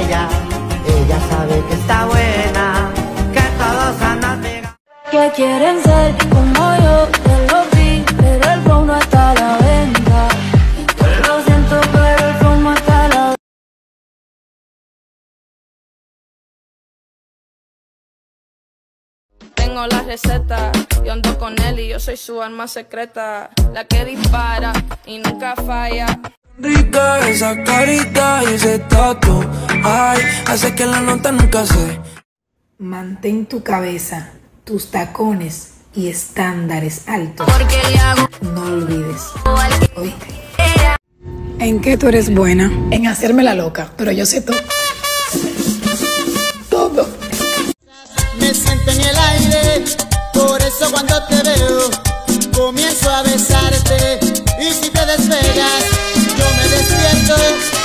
ella. Ella sabe que está buena, que todos andan pegados. Que quieren ser como yo, te lo vi, pero el flow no está a la venta. Yo lo siento, pero el flow no está a la venta. Tengo la receta, yo ando con él y yo soy su arma secreta. La que dispara y nunca falla. Rica esa carita y ese tatu, ay, hace que la nota nunca se. Mantén tu cabeza, tus tacones y estándares altos. Porque le hago No olvides. ¿Oíste? ¿En qué tú eres buena? En hacerme la loca, pero yo sé todo. Todo. Me siento en el aire, por eso cuando te veo comienzo a besarte, y si te despegas yo me despierto.